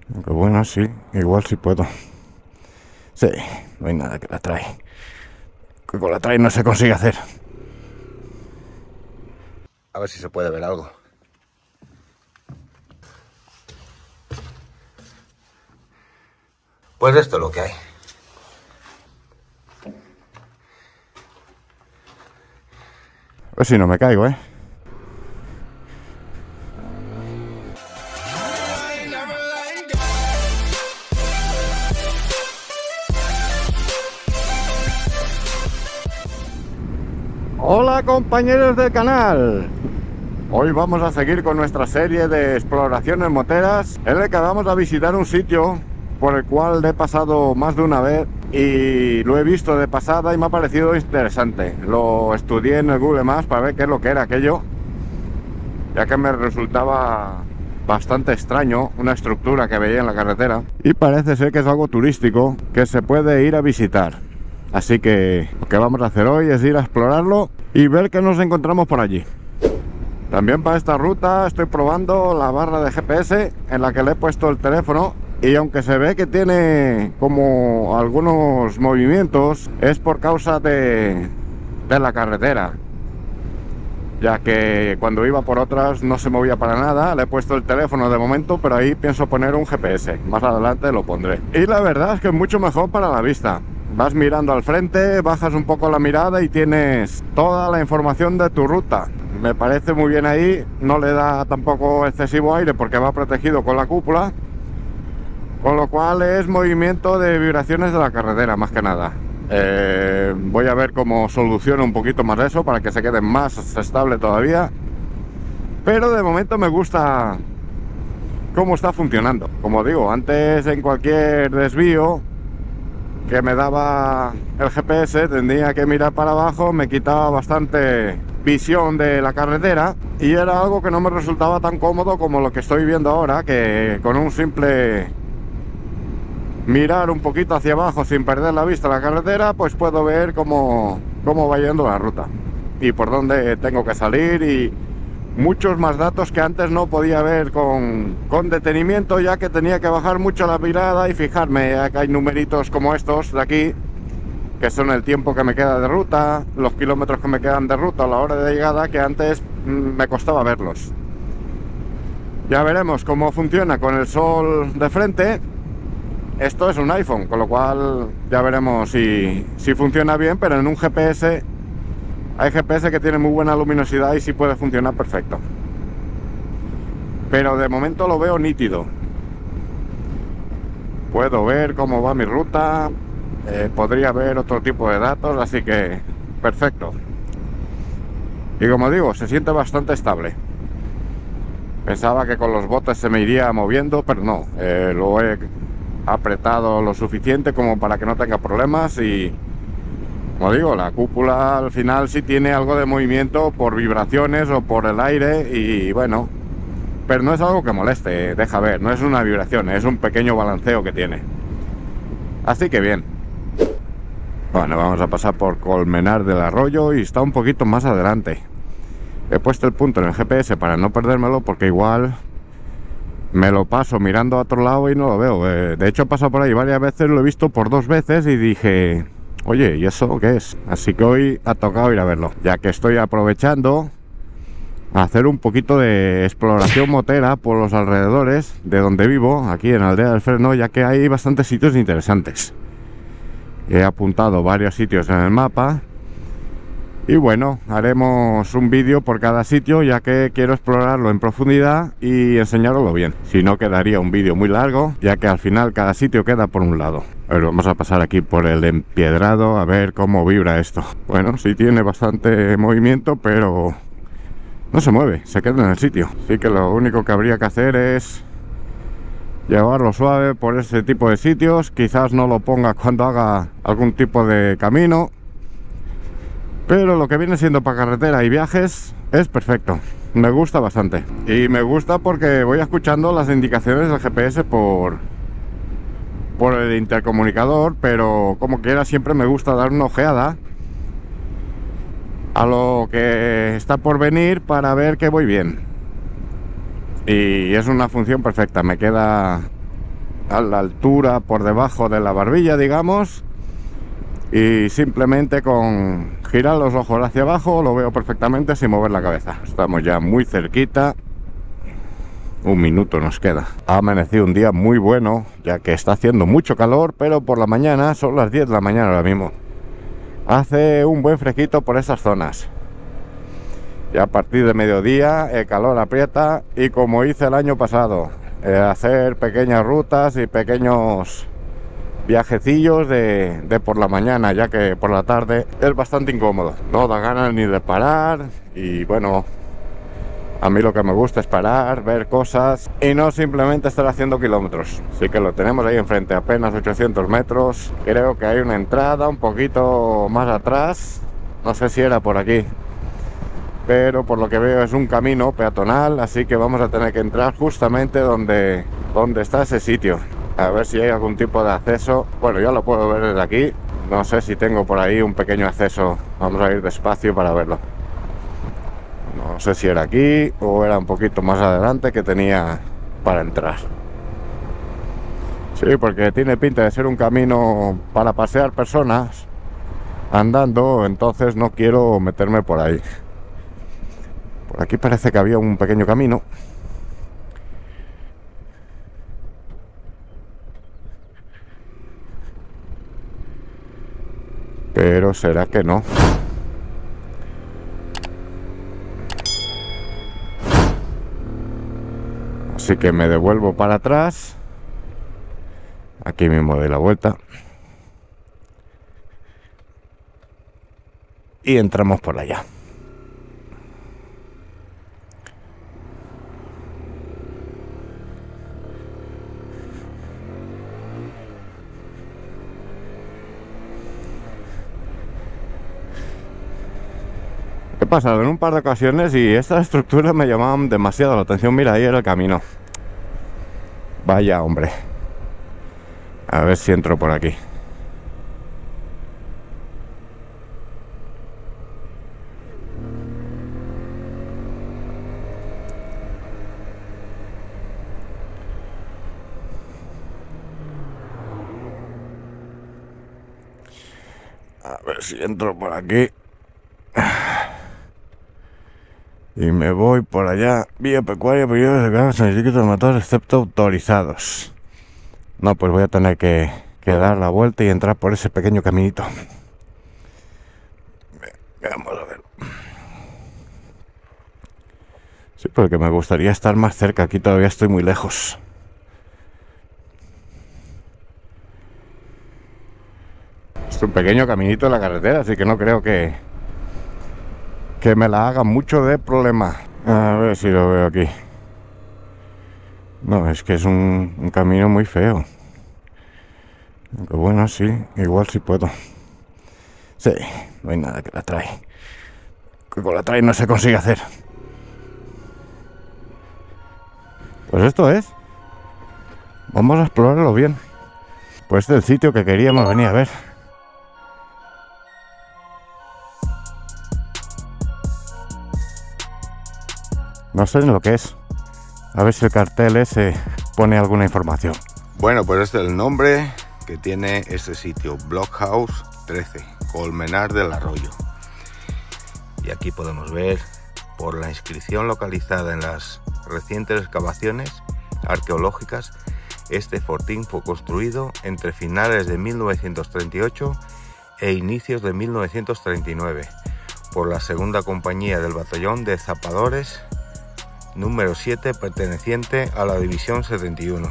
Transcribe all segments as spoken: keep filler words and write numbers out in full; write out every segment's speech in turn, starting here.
Aunque bueno, sí, igual sí puedo. Sí, no hay nada que la trae. Que con la trae no se consigue hacer. A ver si se puede ver algo. Pues esto es lo que hay. A ver si no me caigo, ¿eh? Hola compañeros del canal. Hoy vamos a seguir con nuestra serie de exploraciones moteras, en el que vamos a visitar un sitio por el cual he pasado más de una vez y lo he visto de pasada y me ha parecido interesante. Lo estudié en el Google Maps para ver qué es lo que era aquello, ya que me resultaba bastante extraño una estructura que veía en la carretera, y parece ser que es algo turístico que se puede ir a visitar. Así que lo que vamos a hacer hoy es ir a explorarlo y ver qué nos encontramos por allí. También para esta ruta estoy probando la barra de G P S en la que le he puesto el teléfono, y aunque se ve que tiene como algunos movimientos, es por causa de, de la carretera, ya que cuando iba por otras no se movía para nada. Le he puesto el teléfono de momento, pero ahí pienso poner un G P S, más adelante lo pondré. Y la verdad es que es mucho mejor para la vista. Vas mirando al frente, bajas un poco la mirada y tienes toda la información de tu ruta. Me parece muy bien ahí, no le da tampoco excesivo aire porque va protegido con la cúpula, con lo cual es movimiento de vibraciones de la carretera más que nada. Eh, voy a ver cómo soluciono un poquito más eso para que se quede más estable todavía, pero de momento me gusta cómo está funcionando. Como digo, antes en cualquier desvío que me daba el G P S tendría que mirar para abajo, me quitaba bastante visión de la carretera y era algo que no me resultaba tan cómodo como lo que estoy viendo ahora, que con un simple mirar un poquito hacia abajo sin perder la vista de la carretera, pues puedo ver cómo, cómo va yendo la ruta y por dónde tengo que salir, y muchos más datos que antes no podía ver con, con detenimiento, ya que tenía que bajar mucho la mirada y fijarme. Acá hay numeritos como estos de aquí, que son el tiempo que me queda de ruta, los kilómetros que me quedan de ruta a la hora de llegada, que antes mmm, me costaba verlos. Ya veremos cómo funciona con el sol de frente. Esto es un iPhone, con lo cual ya veremos si, si funciona bien, pero en un G P S hay G P S que tiene muy buena luminosidad y sí puede funcionar perfecto. Pero de momento lo veo nítido. Puedo ver cómo va mi ruta, eh, podría ver otro tipo de datos, así que perfecto. Y como digo, se siente bastante estable. Pensaba que con los botes se me iría moviendo, pero no, eh, lo he apretado lo suficiente como para que no tenga problemas. Y como digo, la cúpula al final sí tiene algo de movimiento por vibraciones o por el aire, y bueno, pero no es algo que moleste, deja ver, no es una vibración, es un pequeño balanceo que tiene. Así que bien. Bueno, vamos a pasar por Colmenar del Arroyo y está un poquito más adelante. He puesto el punto en el G P S para no perdérmelo, porque igual me lo paso mirando a otro lado y no lo veo. De hecho he pasado por ahí varias veces, lo he visto por dos veces y dije, oye, ¿y eso qué es? Así que hoy ha tocado ir a verlo, ya que estoy aprovechando a hacer un poquito de exploración motera por los alrededores de donde vivo, aquí en Aldea del Freno, ya que hay bastantes sitios interesantes. He apuntado varios sitios en el mapa y bueno, haremos un vídeo por cada sitio, ya que quiero explorarlo en profundidad y enseñaroslo bien. Si no, quedaría un vídeo muy largo, ya que al final cada sitio queda por un lado. A ver, vamos a pasar aquí por el empedrado a ver cómo vibra esto. Bueno, sí tiene bastante movimiento, pero no se mueve, se queda en el sitio. Así que lo único que habría que hacer es llevarlo suave por ese tipo de sitios. Quizás no lo ponga cuando haga algún tipo de camino, pero lo que viene siendo para carretera y viajes es perfecto. Me gusta bastante. Y me gusta porque voy escuchando las indicaciones del G P S por, por el intercomunicador, pero como quiera siempre me gusta dar una ojeada a lo que está por venir para ver que voy bien. Y es una función perfecta, me queda a la altura por debajo de la barbilla, digamos, y simplemente con girar los ojos hacia abajo lo veo perfectamente sin mover la cabeza. Estamos ya muy cerquita. Un minuto nos queda. Ha amanecido un día muy bueno, ya que está haciendo mucho calor, pero por la mañana, son las diez de la mañana ahora mismo, hace un buen fresquito por esas zonas. Ya a partir de mediodía el calor aprieta, y como hice el año pasado, eh, hacer pequeñas rutas y pequeños viajecillos de, de por la mañana, ya que por la tarde es bastante incómodo. No da ganas ni de parar, y bueno, a mí lo que me gusta es parar, ver cosas y no simplemente estar haciendo kilómetros. Así que lo tenemos ahí enfrente, apenas ochocientos metros. Creo que hay una entrada un poquito más atrás, no sé si era por aquí, pero por lo que veo es un camino peatonal, así que vamos a tener que entrar justamente donde, donde está ese sitio. A ver si hay algún tipo de acceso. Bueno, ya lo puedo ver desde aquí. No sé si tengo por ahí un pequeño acceso. Vamos a ir despacio para verlo. No sé si era aquí o era un poquito más adelante que tenía para entrar. Sí, porque tiene pinta de ser un camino para pasear personas andando, entonces no quiero meterme por ahí. Por aquí parece que había un pequeño camino. Pero será que no. Así que me devuelvo para atrás. Aquí mismo doy la vuelta. Y entramos por allá. He pasado en un par de ocasiones y estas estructuras me llamaban demasiado la atención. Mira, ahí era el camino. Vaya hombre. A ver si entro por aquí. A ver si entro por aquí. Y me voy por allá. Vía pecuaria, periodo de cargas en líquidos motores excepto autorizados. No, pues voy a tener que, que dar la vuelta y entrar por ese pequeño caminito. Vamos a ver. Sí, porque me gustaría estar más cerca. Aquí todavía estoy muy lejos. Es un pequeño caminito de la carretera, así que no creo que que me la haga mucho de problema. A ver si lo veo aquí. No, es que es un, un camino muy feo. Aunque bueno, sí, igual sí puedo. Sí, no hay nada que la trae. Que con la trae no se consigue hacer. Pues esto es. Vamos a explorarlo bien. Pues este es el sitio que queríamos venir a ver. No sé ni lo que es. A ver si el cartel ese pone alguna información. Bueno, pues este es el nombre que tiene este sitio. Blockhouse trece, Colmenar del Arroyo. Y aquí podemos ver, por la inscripción localizada en las recientes excavaciones arqueológicas, este fortín fue construido entre finales de mil novecientos treinta y ocho e inicios de mil novecientos treinta y nueve por la segunda compañía del batallón de zapadores número siete, perteneciente a la división setenta y uno.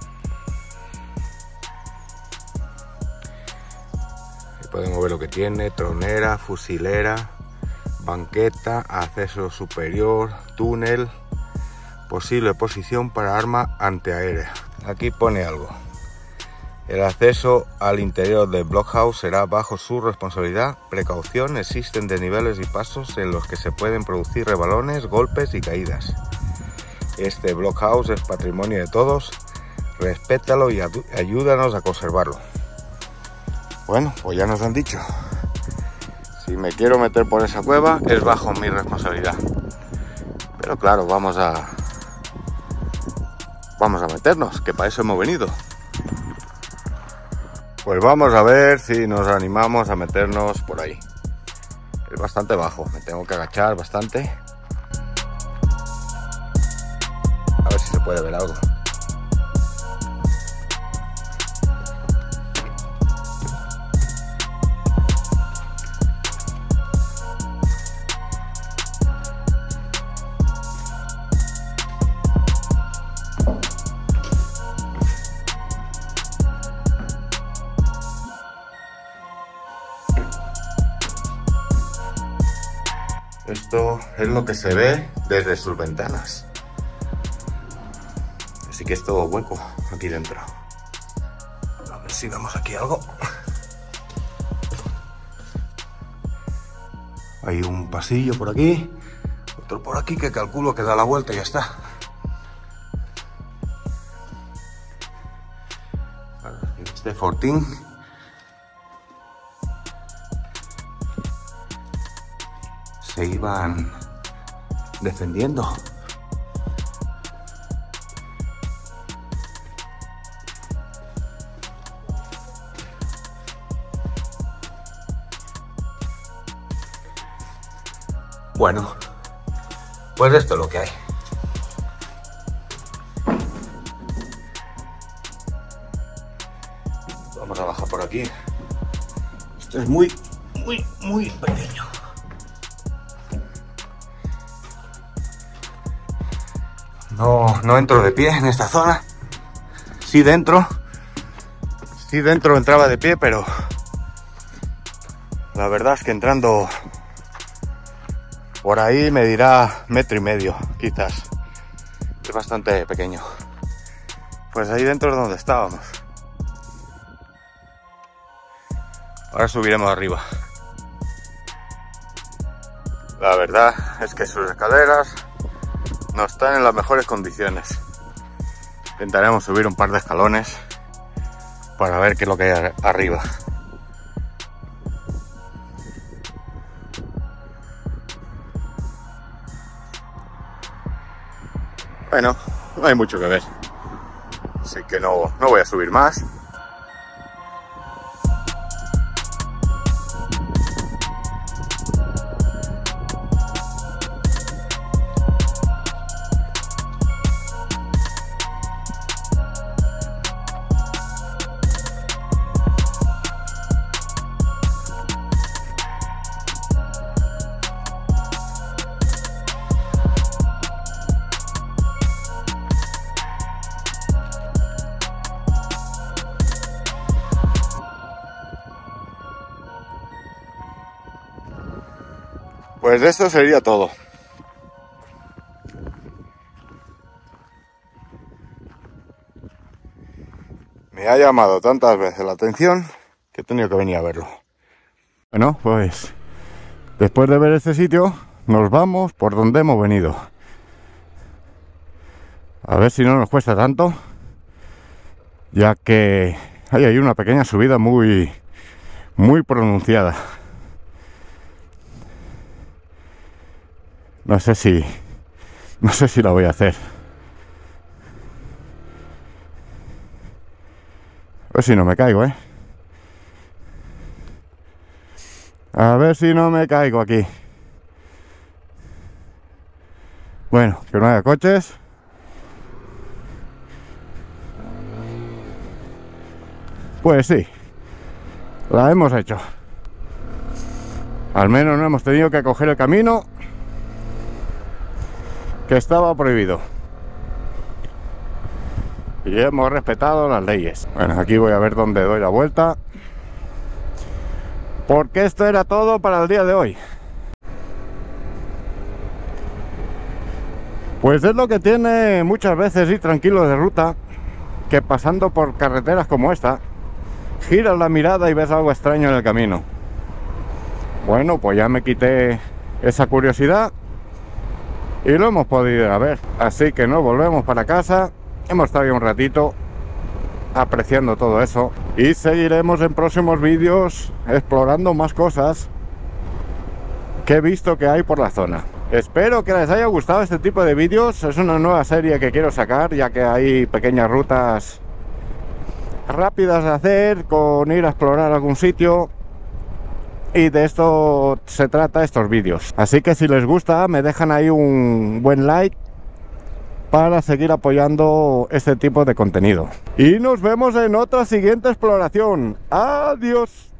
Aquí podemos ver lo que tiene: tronera, fusilera, banqueta, acceso superior, túnel, posible posición para arma antiaérea. Aquí pone algo: el acceso al interior del blockhouse será bajo su responsabilidad. Precaución, existen desniveles y pasos en los que se pueden producir rebalones, golpes y caídas. Este blockhouse es patrimonio de todos. Respétalo y ayúdanos a conservarlo. Bueno, pues ya nos han dicho. Si me quiero meter por esa cueva es bajo mi responsabilidad. Pero claro, vamos a... Vamos a meternos, que para eso hemos venido. Pues vamos a ver si nos animamos a meternos por ahí. Es bastante bajo, me tengo que agachar bastante. A ver si se puede ver algo. Esto es lo que se ve desde sus ventanas. Así que es todo hueco aquí dentro. A ver si vemos aquí algo. Hay un pasillo por aquí, otro por aquí que calculo que da la vuelta y ya está. Este fortín se iban defendiendo. Bueno, pues esto es lo que hay. Vamos a bajar por aquí. Esto es muy, muy, muy pequeño. No, no entro de pie en esta zona. Sí dentro. Sí dentro entraba de pie, pero la verdad es que entrando por ahí me dirá metro y medio, quizás. Es bastante pequeño. Pues ahí dentro es donde estábamos. Ahora subiremos arriba. La verdad es que sus escaleras no están en las mejores condiciones. Intentaremos subir un par de escalones para ver qué es lo que hay arriba. Bueno, no hay mucho que ver, así que no, no voy a subir más. Pues esto sería todo. Me ha llamado tantas veces la atención que he tenido que venir a verlo. Bueno, pues después de ver este sitio, nos vamos por donde hemos venido. A ver si no nos cuesta tanto, ya que hay ahí una pequeña subida muy, muy pronunciada. No sé si, no sé si la voy a hacer. A ver si no me caigo, ¿eh? A ver si no me caigo aquí. Bueno, que no haya coches. Pues sí, la hemos hecho. Al menos no hemos tenido que coger el camino que estaba prohibido. Y hemos respetado las leyes. Bueno, aquí voy a ver dónde doy la vuelta, porque esto era todo para el día de hoy. Pues es lo que tiene muchas veces ir tranquilo de ruta, que pasando por carreteras como esta, giras la mirada y ves algo extraño en el camino. Bueno, pues ya me quité esa curiosidad y lo hemos podido ir a ver. Así que nos volvemos para casa. Hemos estado ya un ratito apreciando todo eso y seguiremos en próximos vídeos explorando más cosas que he visto que hay por la zona. Espero que les haya gustado este tipo de vídeos. Es una nueva serie que quiero sacar, ya que hay pequeñas rutas rápidas de hacer, con ir a explorar algún sitio. Y de esto se trata estos vídeos. Así que si les gusta, me dejan ahí un buen like para seguir apoyando este tipo de contenido. Y nos vemos en otra siguiente exploración. Adiós.